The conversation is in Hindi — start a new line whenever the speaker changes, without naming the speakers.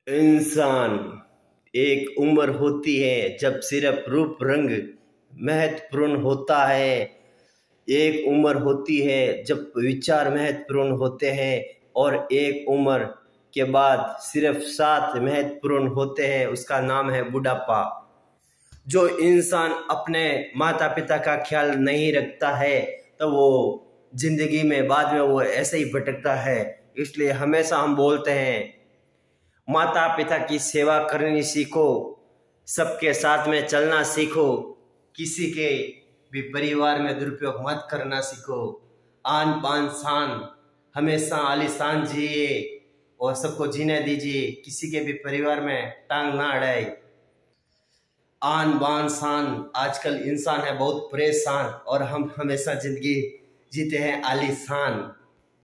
इंसान एक उम्र होती है जब सिर्फ रूप रंग महत्वपूर्ण होता है। एक उम्र होती है जब विचार महत्वपूर्ण होते हैं और एक उम्र के बाद सिर्फ सात महत्वपूर्ण होते हैं। उसका नाम है बुढ़ापा। जो इंसान अपने माता पिता का ख्याल नहीं रखता है तो वो जिंदगी में बाद में वो ऐसे ही भटकता है। इसलिए हमेशा हम बोलते हैं माता पिता की सेवा करनी सीखो, सबके साथ में चलना सीखो, किसी के भी परिवार में दुरुपयोग मत करना सीखो, आन बान शान हमेशा आलीशान जिए और सबको जीने दीजिए, किसी के भी परिवार में टांग ना अड़ाए। आन बान शान। आजकल इंसान है बहुत परेशान और हम हमेशा जिंदगी जीते हैं आलीशान।